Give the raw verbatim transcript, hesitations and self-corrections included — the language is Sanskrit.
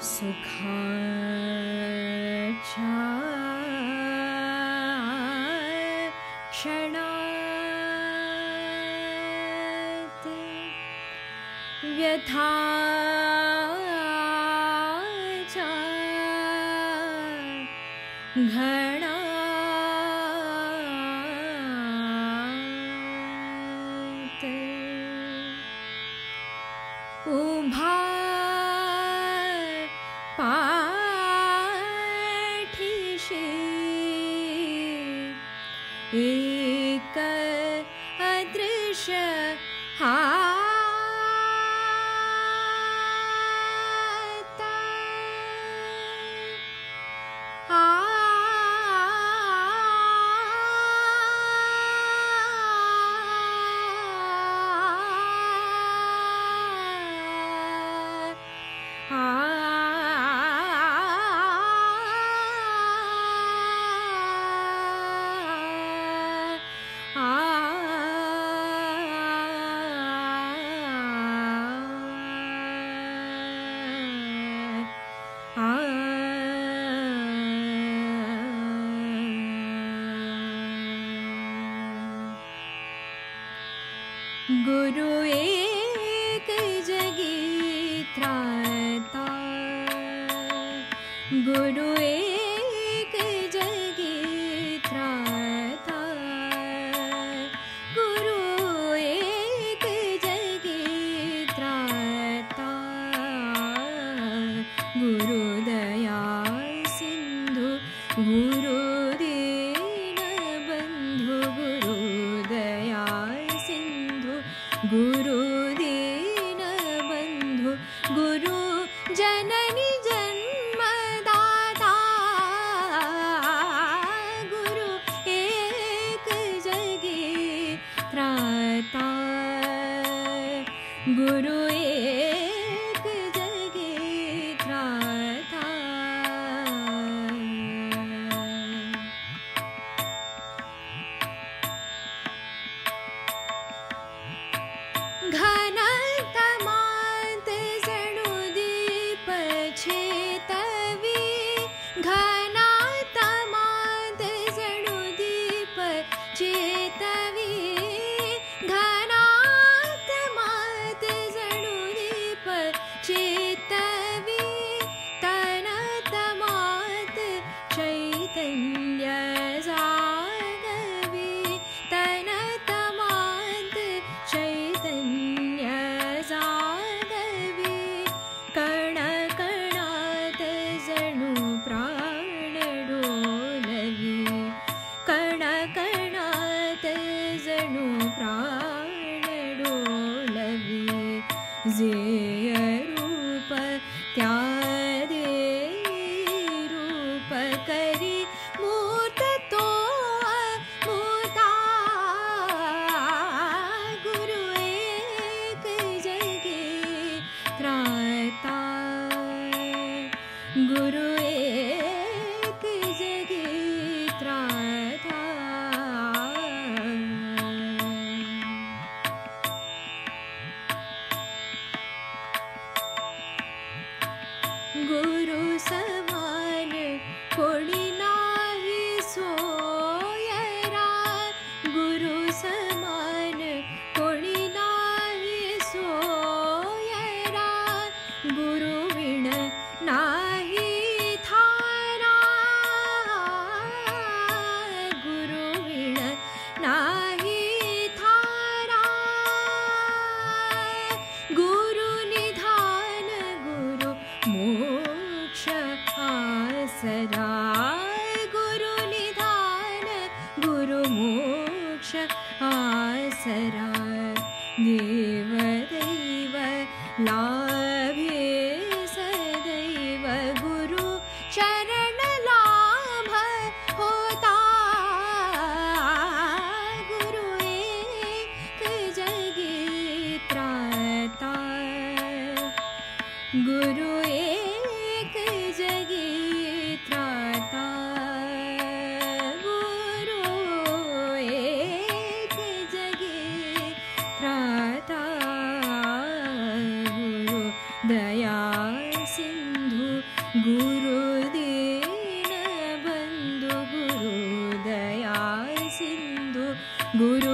सुखाच्या क्षणात व्यथाच्या घणात उभा पाठीशी एक अदृश्य हात आ गुरु एक जगी त्राता गुरु एक जगी त्राता गुरु एक जगी त्राता गुरु दया सिंधु गुरु दीन बंधु गुरु दया सिंधु गुरु दीन बंधु गुरु जननी जन्मदाता गुरु एक जगी त्राता गुरु एक जगी त्राता घनतमात जणू दीप चेतवी घनतमात जणू दीप चेतवी घनतमात जणू दीप चेतवी तनतमात चैतन्य जागवी तनतमात चैतन्य जागवी कण कणात जणू प्राण डोलवी कण कणात जणू प्राण डोलवी जेय रूप त्या देई रूप करी मूर्त तो मूर्ता गुरु एक जगी त्राता गुरु एक जगी त्राता गुरु समान कोणी नाही सोयरा गुरु समान कोणी नाही सोयरा गुरु विण नाही थारा गुरु विण नाही थारा गुरु निधान गुरु मोक्ष आसरा गुरु निधान गुरु मोक्ष आसरा देव दैव लाभे सदैव गुरु चरण लाभ होता गुरु एक जगी त्राता गुरु एक जगी त्राता गुरु एक जगी त्राता। गुरु